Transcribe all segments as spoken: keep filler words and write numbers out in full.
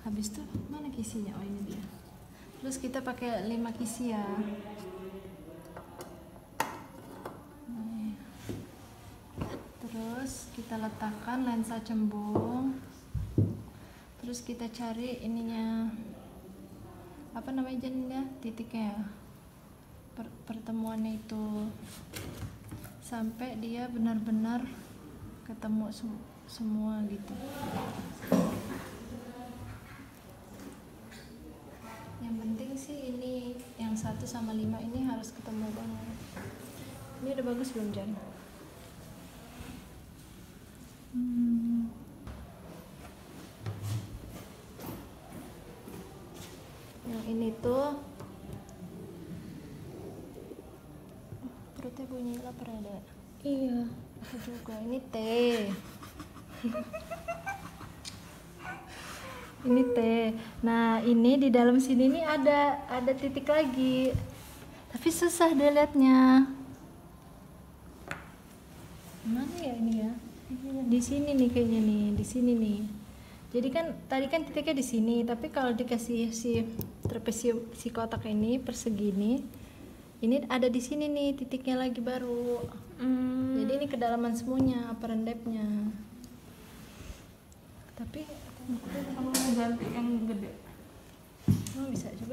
Habis itu mana kisinya? Oh ini dia. Terus kita pakai lima kisi ya. Nih. Terus kita letakkan lensa cembung. Terus kita cari ininya, apa namanya jadinya, titiknya ya, per pertemuannya itu sampai dia benar-benar ketemu sem semua gitu. Yang penting sih ini yang satu sama lima ini harus ketemu banget. Ini udah bagus belum Jan? Hmm. Yang ini tuh perutnya bunyi lapar ada. Iya. Aku juga. Ini T. Ini T. Nah ini di dalam sini nih ada ada titik lagi. Tapi susah deh liatnya. Mana ya ini ya? Di sini nih kayaknya nih. Di sini nih. Jadi kan tadi kan titiknya di sini. Tapi kalau dikasih si trapesium si kotak ini persegi ini, ini ada di sini nih titiknya lagi baru. Hmm. Jadi ini kedalaman semuanya upper and depth-nya. Tapi Kamu mau ganti yang gede? oh bisa coba.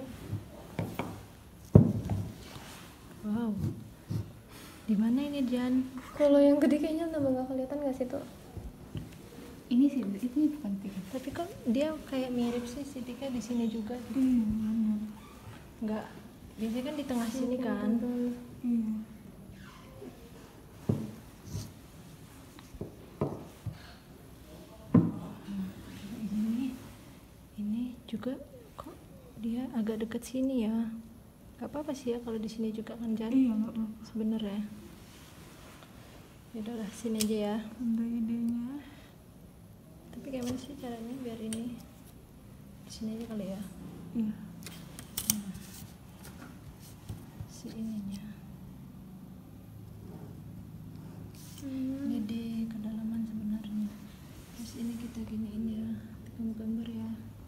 Wow. Di mana ini Jan? Kalau yang gede kayaknya tambah nggak kelihatan nggak sih tuh? Ini sih, ini bukan titik. Tapi kok dia kayak mirip sih titiknya di sini juga. Iya, benar. Enggak. Biasanya kan di tengah sini kan. Iya. Ini ini juga kok dia agak dekat sini ya. Gak apa-apa sih ya kalau di sini juga kan Jan. Iya, nggak apa-apa. Sebenarnya. Ya udahlah sini aja ya. Ada idenya. Tapi gimana sih caranya biar ini di sini aja kali ya. Iya. Si ininya. Hmm. Ini di kedalaman sebenarnya. Terus ini kita giniin ya, gambar ya.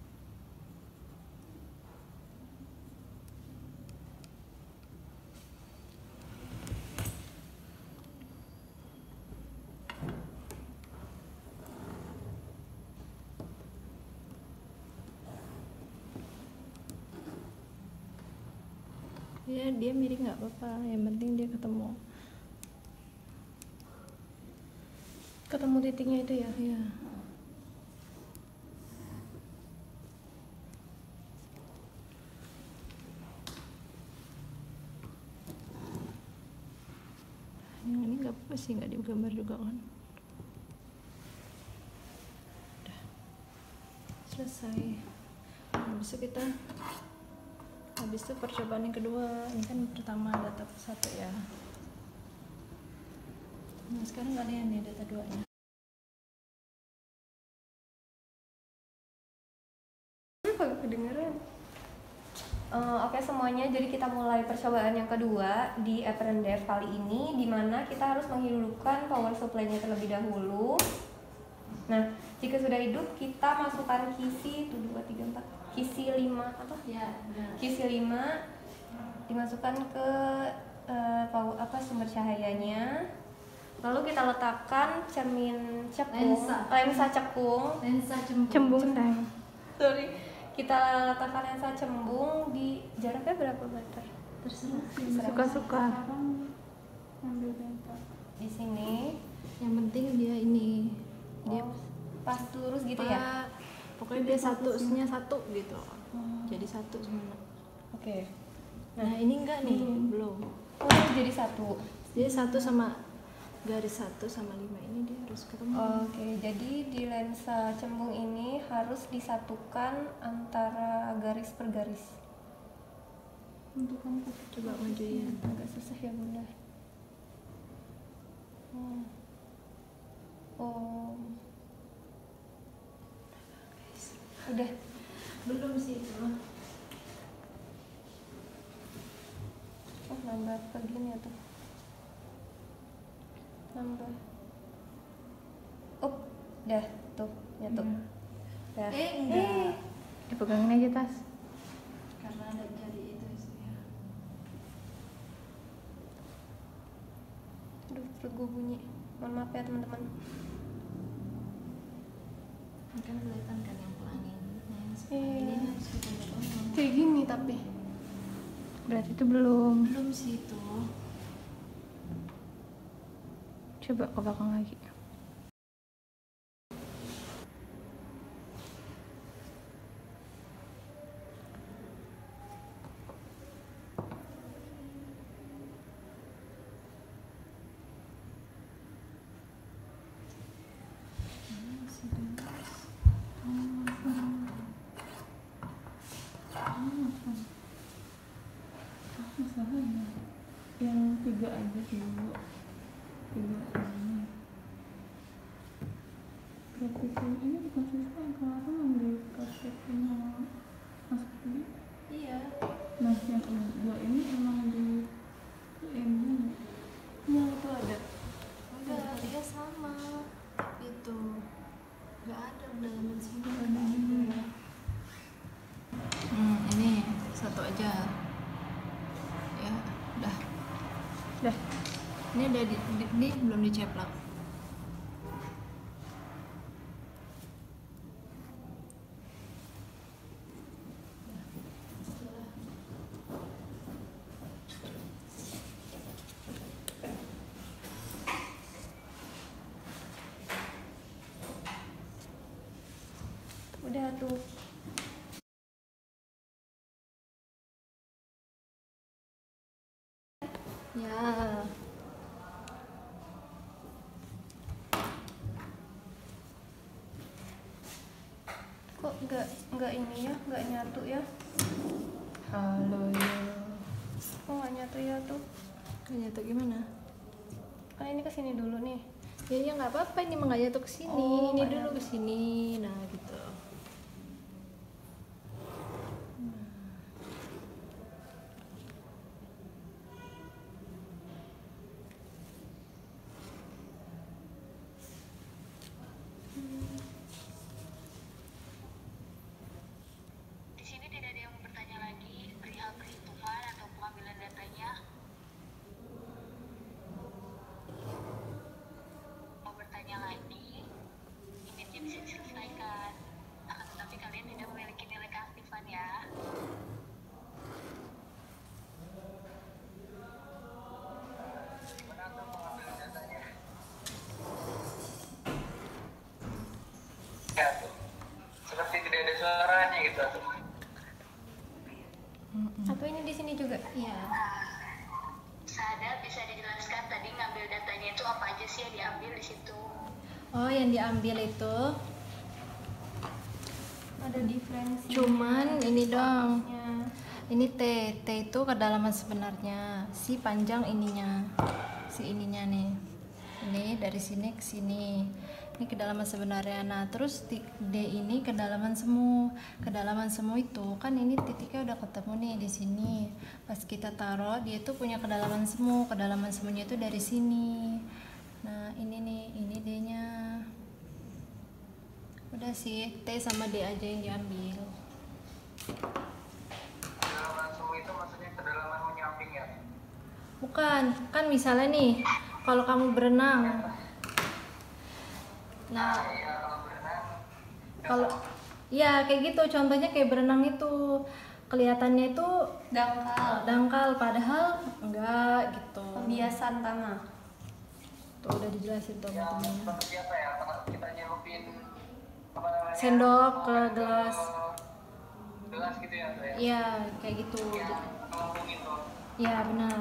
Ya dia miring nggak apa-apa, yang penting dia ketemu. Ketemu titiknya itu ya? Iya. Yang ini nggak apa-apa sih, nggak digambar juga kan. Udah selesai. Habis itu kita habis itu percobaan yang kedua. Ini kan pertama data satu ya. Nah sekarang nggak ada yang nih data duanya. Kagak kedengeran. Uh, Oke okay, semuanya, jadi kita mulai percobaan yang kedua di Apparent Depth kali ini, di mana kita harus menghidupkan power supply-nya terlebih dahulu. Nah, jika sudah hidup, kita masukkan kisi tuh dua tiga empat kisi lima apa? Ya. Nah. Kisi lima dimasukkan ke uh, power, apa sumber cahayanya. Lalu kita letakkan cermin cekung, Lensa. lensa cekung, Lensa cembung. cembung sayang. Sorry. Kita letakkan lensa cembung di jaraknya berapa meter? Terserah. Suka-suka. Sekarang ambil bentar. Di sini. Yang penting dia ini dia Oh, pas lurus gitu ya? Pak, pokoknya dia satu, nya satu gitu. Jadi satu semua. Oke. Nah ini enggak nih, belum. Oh, jadi satu. Jadi satu sama garis satu sama lima ini dia harus ketemu. Oke, jadi di lensa cembung ini harus disatukan antara garis per garis. Untuk kamu Coba majuin. Agak susah ya bunda. Hmm. Oh. Udah. Belum sih itu. Oh, nambah begini ya tuh. Nambah. Oh, dah tuh nyatu. Hmm. Dah. Eh, enggak. dipegangin aja tas karena ada jari itu ya. Aduh, perut gue bunyi. Mohon maaf ya teman-teman. Kan kelihatan kan yang pelangin. Nah, yang sebelah Iya. ini harus kita potong. Kayak gini tapi. Berarti itu belum. Belum sih itu. Coba ke belakang lagi. Masalahnya yang tiga aja dulu. Tiga ini. Praktikum ini bukan siswa yang kemarin yang dipraktekin sama Mas Budi. Iya. Nah yang dua ini emang di ini. Iya, itu ada. Enggak, dia sama. Itu. Enggak ada dalaman sini enggak ada. Hmm, ini satu aja. Ya, udah. Udah. Ini udah di, di- ini belum diceplak. Udah tuh. Ya. Kok enggak enggak ini ya? Enggak nyatu ya? Halo ya. Kok enggak nyatu ya tuh? Nyatu gimana? Kan ini kesini dulu nih. Ya ya nggak apa-apa, ini mah nggak nyatu ke sini. Oh, Ini nggak dulu nyatu. ke sini. Nah, gitu. Di sini tidak ada yang bertanya lagi perihal perhitungan atau pengambilan datanya. Mau bertanya lagi, ini bisa diselesaikan. Akan tetapi kalian tidak memiliki nilai keaktifan ya. Gimana untuk pengambilan datanya? Ya tuh, seperti tidak ada suaranya gitu tuh. Atau ini di sini juga? Iya. Sada bisa dijelaskan tadi ngambil datanya itu apa aja sih yang diambil di situ? Oh, yang diambil itu Ada diferensi. cuman ini dong. Ya. Ini T, T itu kedalaman sebenarnya. Si panjang ininya. Si ininya nih. Ini dari sini ke sini. Ini kedalaman sebenarnya. Nah, terus ti- D ini kedalaman semu. Kedalaman semu itu kan ini titiknya udah ketemu nih di sini. Pas kita taruh, dia tuh punya kedalaman semu. Kedalaman semunya itu dari sini. Nah, ini nih, ini D-nya. Udah sih, T sama D aja yang diambil. Kedalaman semu itu maksudnya kedalaman menyamping ya? Bukan, kan misalnya nih, kalau kamu berenang. Nah, Iya, kalau berenang kalau ya kayak gitu, contohnya kayak berenang itu kelihatannya itu Dangkal. dangkal padahal enggak gitu. Pembiasan tanah. Tuh udah dijelasin tuh yang temennya. seperti apa ya? Kalau kita nyelupin apa namanya? Sendok ke Ke gelas. gelas gitu ya, Mbak, ya? Iya, kayak gitu. Yang melambung itu. Iya, benar.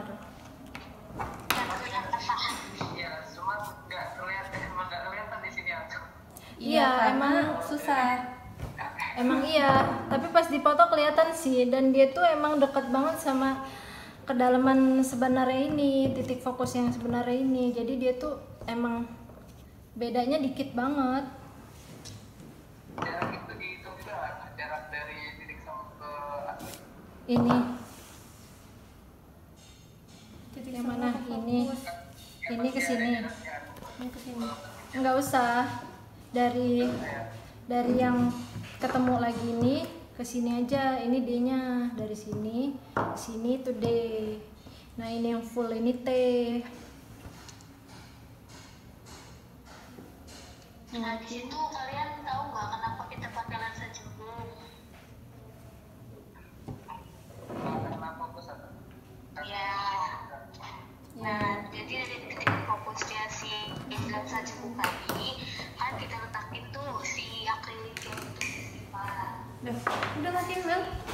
Iya, cuma nggak kelihatan, emang nggak kelihatan di sini atau? Iya, karena emang- susah. Emang iya, tapi pas dipoto kelihatan sih, dan dia tuh emang deket banget sama kedalaman sebenarnya ini, titik fokus yang sebenarnya ini. Jadi dia tuh emang bedanya dikit banget. Jarak itu dihitung juga nggak? Jarak dari titik sama ke asli. Ini Titik yang sama mana? fokus. Ini ini ke sini. Ini ke sini. Nggak usah. Dari dari yang ketemu lagi ini ke sini aja, ini D-nya dari sini ke sini itu D. Nah ini yang full ini T. Nah di situ kalian tahu nggak kenapa kita pakai lensa jembung? Ya. Nah jadi dari titik fokusnya si lensa jembung tadi kan kita letakin tuh si akrilik yang itu. Udah, udah matiin Mel.